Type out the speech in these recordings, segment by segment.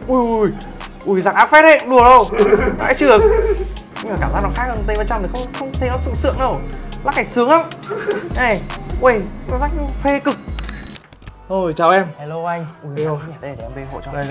Ui giặc áp phết đấy, đùa đâu. Vãi chưởng. Nhưng mà cảm giác nó khác hơn T300 thì không thấy nó sượng đâu. Lắc cái sướng lắm. Này, ui, nó rách phê cực. Ôi chào em. Hello anh. Ui, đây để em về hộ cho. Đây.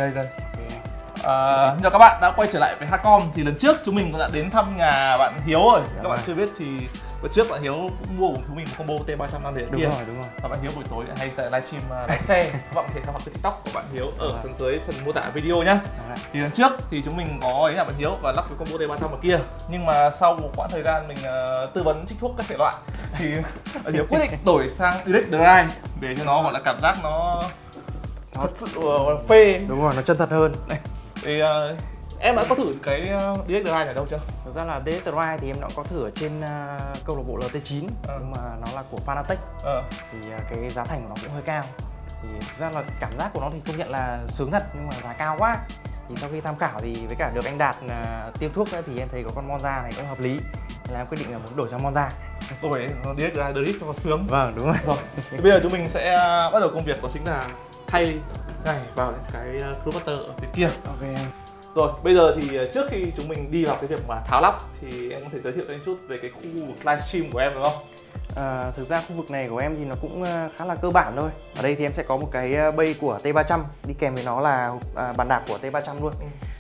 Chào các bạn đã quay trở lại với Hacom. Thì lần trước chúng mình cũng đã đến thăm nhà bạn Hiếu rồi. Các bạn chưa biết thì bữa trước bạn Hiếu cũng mua của chúng mình một combo T300 5 đĩa kia. Đúng rồi. Và bạn Hiếu buổi tối hay sẽ livestream lái xe. Các bạn có thể theo dõi TikTok của bạn Hiếu ở phần dưới phần mô tả video nhá. Thì lần trước thì chúng mình có ấy là bạn Hiếu và lắp cái combo T300 vào kia. Nhưng mà sau một quãng thời gian mình tư vấn trích thuốc các thể loại thì bạn Hiếu quyết định đổi sang Direct Drive để cho nó gọi là cảm giác nó thật sự phê. Đúng rồi, nó chân thật hơn. Thì em đã có thử cái Direct Drive này đâu chưa? Thực ra là Direct Drive thì em đã có thử ở trên câu lạc bộ LT9 nhưng mà nó là của Fanatec. Thì cái giá thành của nó cũng hơi cao. Thì thực ra là cảm giác của nó thì công nhận là sướng thật nhưng mà giá cao quá. Thì sau khi tham khảo thì với cả được anh Đạt tiêm thuốc nữa thì em thấy có con Monza này cũng hợp lý. Nên là em quyết định là muốn đổi sang Monza. Đổi Direct Drive Drift cho nó sướng. Vâng, đúng rồi. Thì bây giờ chúng mình sẽ bắt đầu công việc đó chính là thay này vào cái Cruvator ở phía kia. Ok. Rồi, bây giờ thì trước khi chúng mình đi vào cái việc mà tháo lắp thì em có thể giới thiệu cho anh chút về cái khu vực livestream của em được không? Thực ra khu vực này của em thì nó cũng khá là cơ bản thôi. Ở đây thì em sẽ có một cái bay của T300, đi kèm với nó là bàn đạp của T300 luôn.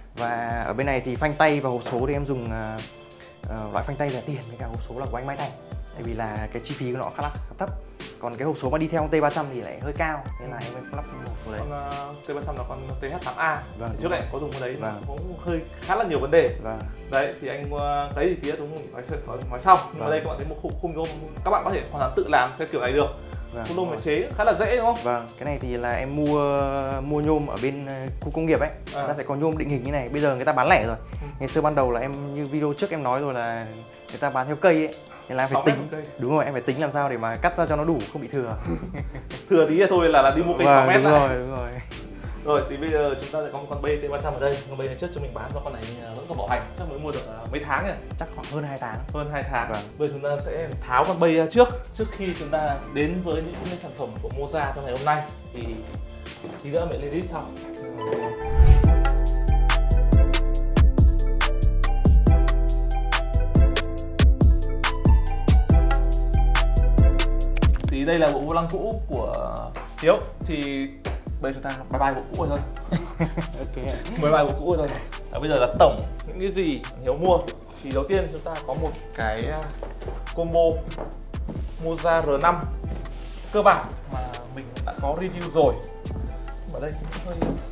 Và ở bên này thì phanh tay và hộp số thì em dùng loại phanh tay rẻ tiền với cả hộp số là của anh Mai Thành. Tại vì là cái chi phí của nó khá là thấp. Còn cái hộp số mà đi theo con T300 thì lại hơi cao nên là em mới lắp hộp số đấy. Con T300 là con TH8A. Vâng, trước này có dùng cái đấy vâng. cũng hơi khá là nhiều vấn đề. Vâng. Đấy thì anh cái gì tí nữa chúng mình nói sau. Nhưng mà đây các bạn thấy một khung nhôm các bạn có thể hoàn toàn tự làm theo kiểu này được. Khung nhôm chế khá là dễ đúng không? Vâng, cái này thì là em mua nhôm ở bên khu công nghiệp ấy. Người ta sẽ có nhôm định hình như này, bây giờ người ta bán lẻ rồi. Ngày xưa ban đầu là em như video trước em nói rồi là người ta bán theo cây ấy. Nên là em phải tính. Đúng rồi, em phải tính làm sao để mà cắt ra cho nó đủ, không bị thừa. Thừa tí là thôi là đi mua cây 6 mét này. Đúng rồi. Rồi thì bây giờ chúng ta sẽ có một con bay T300 ở đây. Con bay này trước cho mình bán và con này vẫn còn bảo hành, chắc mới mua được mấy tháng nhỉ? Chắc khoảng hơn 2 tháng. Hơn 2 tháng. Vâng. Bây giờ chúng ta sẽ tháo con bay ra trước khi chúng ta đến với những cái sản phẩm của Moza trong ngày hôm nay. Thì tí nữa mình lên list sau. Thì đây là bộ vô lăng cũ của Hiếu. Thì bây giờ chúng ta bye bye bộ cũ rồi thôi. Ok. Bye bye bộ cũ rồi thôi. Bây giờ là tổng những cái gì Hiếu mua. Thì đầu tiên chúng ta có một cái combo Moza R5 cơ bản mà mình đã có review rồi. Ở đây hơi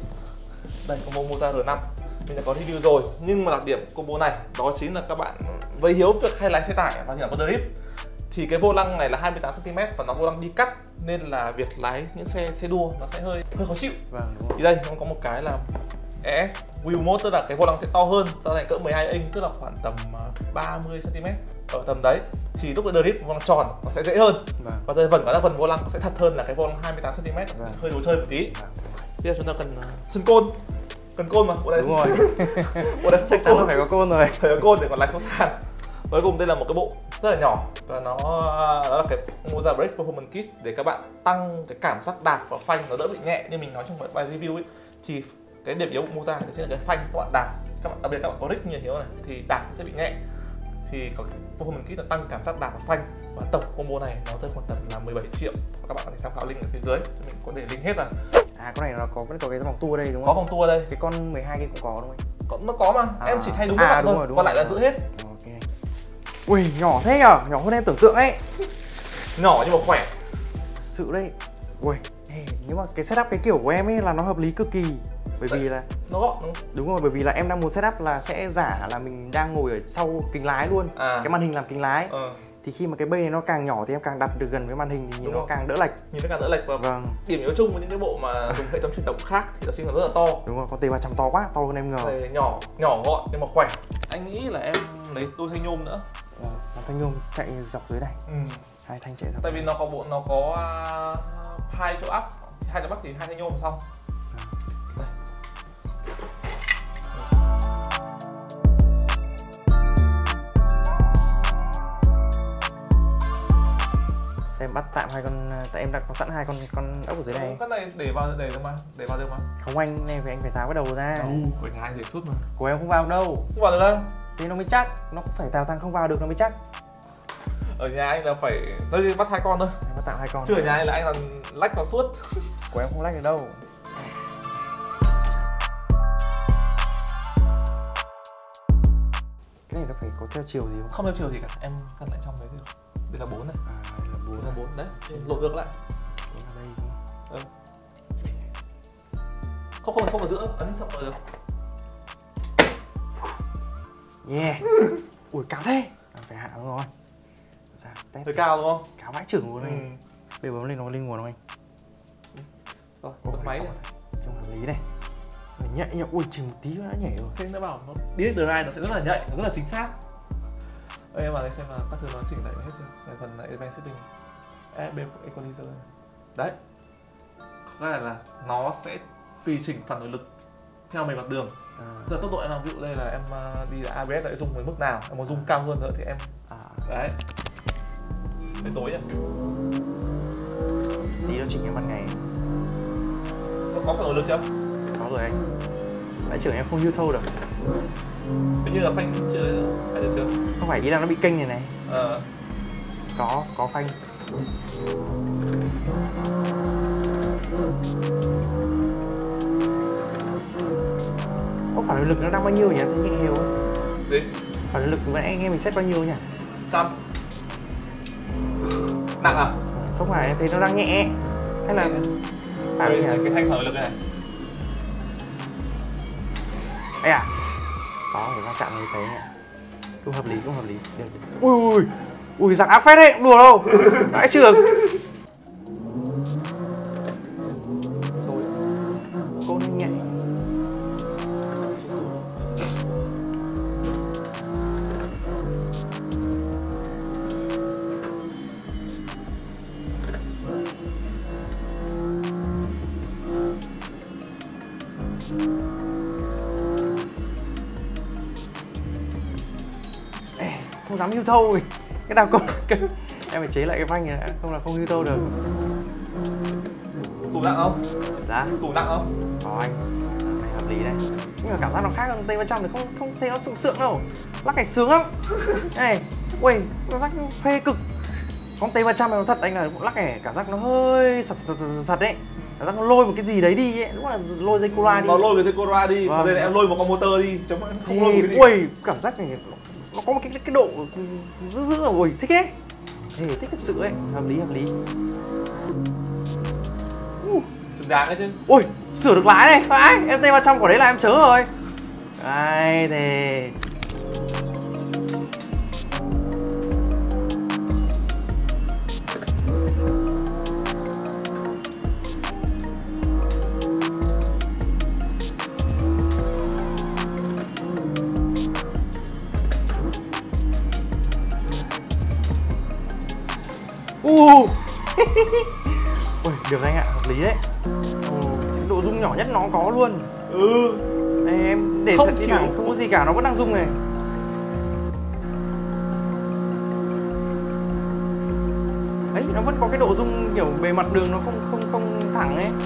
đây combo Moza R5 mình đã có review rồi, nhưng mà đặc điểm combo này đó chính là các bạn với Hiếu việc hay lái xe tải và nhờ con drift thì cái vô lăng này là 28 cm và nó vô lăng đi cắt nên là việc lái những xe đua nó sẽ hơi khó chịu. Vâng, đúng rồi. Thì đây nó có một cái là ES wheel mode, tức là cái vô lăng sẽ to hơn, ra thành cỡ 12 inch, tức là khoảng tầm 30 cm ở tầm đấy. Thì lúc drift vô lăng tròn nó sẽ dễ hơn. Và đây vần vần vô lăng sẽ thật hơn là cái vô lăng 28 cm, hơi đồ chơi một tí. Bây giờ chúng ta cần chân côn. Cần côn mà, bộ đây. Đúng rồi. Bộ đây chắc chắn là phải có côn rồi. Phải có côn để còn lái xuống sàn. Cuối cùng đây là một cái bộ rất là nhỏ và đó là cái Moza Brake Performance Kit để các bạn tăng cái cảm giác đạp và phanh nó đỡ bị nhẹ. Như mình nói trong bài review ấy, thì cái điểm yếu của Moza này chính là cái phanh các bạn đạp, đặc biệt các bạn có rick như Hiếu này thì đạp sẽ bị nhẹ. Thì có cái Performance Kit là tăng cảm giác đạp và phanh, và tổng combo này nó rơi khoảng tầm là 17 triệu. Và các bạn có thể tham khảo link ở phía dưới, mình có để link hết rồi. Con này nó vẫn có cái vòng tua đây đúng không? Có vòng tua ở đây. Cái con 12 kia cũng có đúng không? Nó có mà, em chỉ thay đúng các bạn thôi, còn lại là giữ hết. Ok. Ui, nhỏ thế nhở, nhỏ hơn em tưởng tượng ấy. Nhỏ nhưng mà khỏe. Sự đấy. Ui, nếu mà cái setup cái kiểu của em ấy là nó hợp lý cực kỳ. Bởi vì là nó gọn đúng rồi, bởi vì là em đang muốn setup là sẽ giả là mình đang ngồi ở sau kính lái luôn. Cái màn hình làm kính lái. Thì khi mà cái bay này nó càng nhỏ thì em càng đặt được gần với màn hình thì nhìn nó càng đỡ lệch. Nhìn nó càng đỡ lệch. Và điểm yếu chung với những cái bộ mà dùng hệ thống truyền động khác thì đó chính là rất là to. Đúng rồi, con T300 to quá, to hơn em ngờ. Đây, nhỏ gọn nhưng mà khỏe. Anh nghĩ là em lấy đôi thanh nhôm nữa. Thanh nhôm chạy dọc dưới này. Hai thanh chạy dọc. Tại vì nó có hai chỗ ắp, hai chỗ bắc thì hai thanh nhôm xong. Em bắt tạm hai con, tại em đã có sẵn hai con ốc ở dưới này. Cái này để vào được mà, để vào được mà. Không anh, này anh phải tháo cái đầu ra. Của nhà anh để suốt mà. Của em không vào đâu. Không vào được đâu. Thì nó mới chắc, nó phải tháo thằng không vào được nó mới chắc. Ở nhà anh là phải, tôi đi bắt hai con thôi. Em bắt tạm hai con. Chứ ở nhà anh là anh là lách vào suốt. Của em không lách được đâu. Cái này nó phải có theo chiều gì không? Không theo chiều gì cả, em cân lại trong đấy thì đây là 4 này. Đây là 4. Đây là 4 đấy, lộn ngược lại. Ở đây không? Không ở giữa, ấn sập vào được. Yeah. Ui cao thế. Phải hạ đúng rồi. Ra test. Hơi cao đúng không? Cao vãi chưởng luôn anh. Bây giờ bấm lên nó lên nguồn không anh? Rồi, bật máy này. Trông hợp lý này. Nhạy nhạy, ui chỉ một tí nó đã nhảy rồi. Thế nó bảo nó direct drive nó sẽ rất là nhạy, nó rất là chính xác. Em vào đây xem là các thứ nó chỉnh lại hết chưa? Về phần lại advanced setting. Equalizer. Đấy. Có nghĩa là nó sẽ tùy chỉnh phản hồi lực theo mình mặt đường. Giờ tốc độ em làm, ví dụ đây là em đi là ABS lại dùng với mức nào, em muốn dùng cao hơn nữa thì em đấy. Đến tối nhá. Tí nó chỉnh em ban ngày. Có phản hồi lực chưa? Có rồi anh. Nãy trưởng em không hưu thâu được. Hình như là phanh chưa được chưa? Không phải, ý là nó bị kênh này này. Có phanh. Phản hồi lực nó đang bao nhiêu nhỉ? Thấy nhẹ hều ấy. Gì? Phản hồi lực của anh em mình set bao nhiêu nhỉ? 100. Nặng à? Không phải, em thấy nó đang nhẹ. Hay là cái thanh phản hồi lực này. Ê à? Có, phải va chạm như thế nhỉ? Cũng hợp lý, cũng hợp lý. Được. Ui, giặc ác phết đấy, đùa đâu. Vãi trường. Cô nó nhẹ. Không dám hưu thâu. Cái nào con em phải chế lại cái phanh này đã, không là không hưu thâu được. Tủ nặng không? Dạ. Tủ nặng không? Có anh. Này hợp lý đấy. Nhưng mà cảm giác nó khác hơn T300 thì không thấy nó sượng đâu. Lắc này sướng lắm. Này, ui, cảm giác phê cực. Con T300 này nó thật anh là lắc này cảm giác nó hơi sật đấy. Cảm giác nó lôi một cái gì đấy đi ấy, đúng là lôi dây Cora đi. Nó lôi cái dây Cora đi, vâng. còn đây là em lôi một con motor đi, chấm không thì, lôi cái gì. Ui, cảm giác này nó có một cái độ giữ rồi, thích ấy. Thì thích thật sự ấy, hợp lý. Xứng đáng đấy chứ. Ui, sửa được lái này, vãi, em T300 của đấy là em chớ rồi. Đây thì ui, được anh ạ, hợp lý đấy. Cái độ rung nhỏ nhất nó có luôn. Đây em để không thật đi thẳng, không có gì cả, nó vẫn đang rung này. Đấy, nó vẫn có cái độ rung kiểu bề mặt đường nó không thẳng ấy.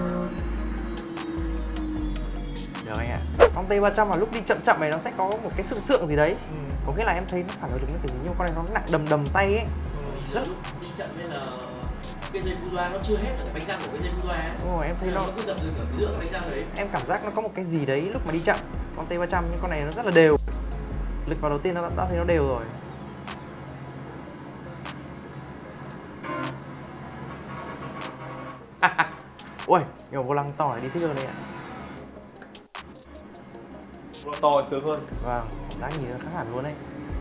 Được anh ạ. Con T300 mà lúc đi chậm này nó sẽ có một cái sượng gì đấy. Có nghĩa là em thấy nó phản hồi được cái gì, nhưng mà con này nó nặng đầm tay ấy. Rất đi chậm nên là cái dây Buzoa nó chưa hết ở cái bánh răng của cái dây Buzoa ấy. Đúng rồi, em thấy nó cứ dập dừng ở giữa cái bánh răng đấy. Em cảm giác nó có một cái gì đấy lúc mà đi chậm. Con T300 nhưng con này nó rất là đều. Lực vào đầu tiên nó đã thấy nó đều rồi. Ui, nhưng mà vô lăng to này đi thích hơn đây ạ. Vô lăng to sướng hơn. Vâng, cảm giác nhìn nó khác hẳn luôn đấy.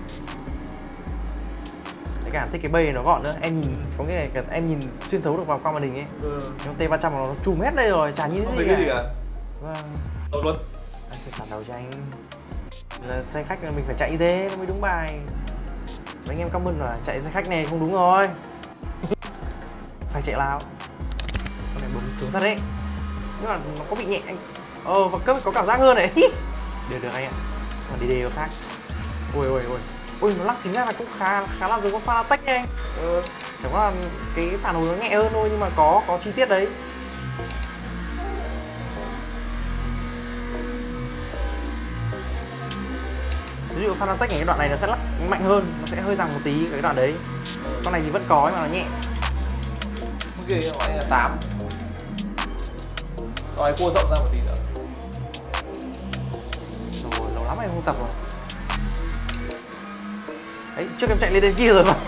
Cái cảm thích cái bay nó gọn nữa, em nhìn có nghĩa là em nhìn xuyên thấu được vào qua màn hình ấy. Nhưng T300 nó trùm hết đây rồi, chả nhìn thấy cái gì cả. Vâng. Đâu luôn. Anh sẽ phản đầu cho anh. Là xe khách là mình phải chạy như thế nó mới đúng bài. Mấy anh em comment là chạy xe khách này không đúng rồi. Phải chạy lao. Con này bấm sướng thật đấy. Nhưng mà nó có bị nhẹ anh. Và cấp có cảm giác hơn này. Được anh ạ. Còn đi đều khác. Ui, nó lắc chính ra là cũng khá là giống con Fanatec nha anh. Chẳng qua là cái phản hồi nó nhẹ hơn thôi nhưng mà có chi tiết đấy. Ví dụ Fanatec cái đoạn này nó sẽ lắc mạnh hơn, nó sẽ hơi rằng một tí cái đoạn đấy. Con này thì vẫn có nhưng mà nó nhẹ. Cái kia gọi là 8. Rồi cua rộng ra một tí nữa. Rồi, lâu lắm em không tập rồi. Đấy, trước em chạy lên đây kia rồi mà.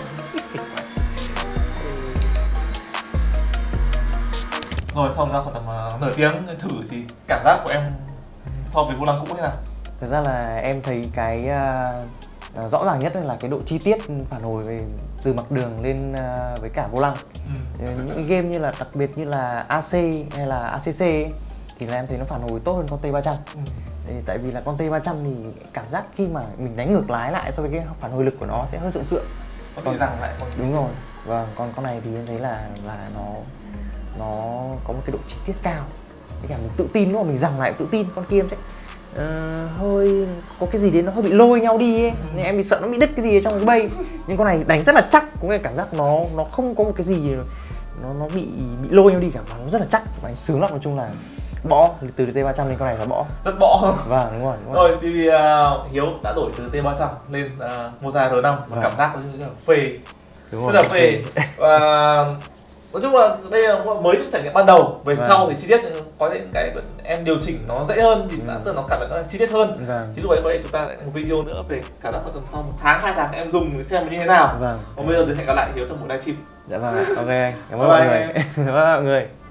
Rồi xong ra khoảng tầm nửa tiếng thử thì cảm giác của em so với vô lăng cũ thế nào? Thật ra là em thấy cái rõ ràng nhất là cái độ chi tiết phản hồi về từ mặt đường lên với cả vô lăng. Những game như là đặc biệt như là AC hay là ACC ấy, thì là em thấy nó phản hồi tốt hơn con T300. Tại vì là con T300 thì cảm giác khi mà mình đánh ngược lái lại so với cái phản hồi lực của nó sẽ hơi sượng sượng. Nó bị rằng lại. Đúng rồi. Vâng, còn con này thì em thấy là nó có một cái độ chi tiết cao. Với cả mình tự tin đúng không? Mình rằng lại tự tin. Con kia em sẽ hơi có cái gì đấy nó hơi bị lôi nhau đi ấy. Nhưng em bị sợ nó bị đứt cái gì ở trong cái bay. Nhưng con này đánh rất là chắc, cũng cái cảm giác nó không có một cái gì nó bị lôi nhau đi cả, mà nó rất là chắc và anh sướng lắm. Nói chung là bỏ từ T300 lên con này là bỏ rất bỏ. Vâng, đúng rồi. Rồi thì Hiếu đã đổi từ T300 lên Moza R5 và cảm giác rất là phê. Đúng Rất rồi. là phê. Và nói chung là đây là mới những trải nghiệm ban đầu. Về sau thì chi tiết có những cái em điều chỉnh nó dễ hơn thì nó cảm nhận nó chi tiết hơn. Ví dụ vậy có thể chúng ta lại một video nữa về cảm giác tầm sau 1 tháng 2 tháng em dùng xem như thế nào. Còn bây giờ thì hẹn gặp lại Hiếu trong một livestream. Dạ vâng ạ. Ok anh. Cảm ơn mọi người. Cảm ơn mọi người.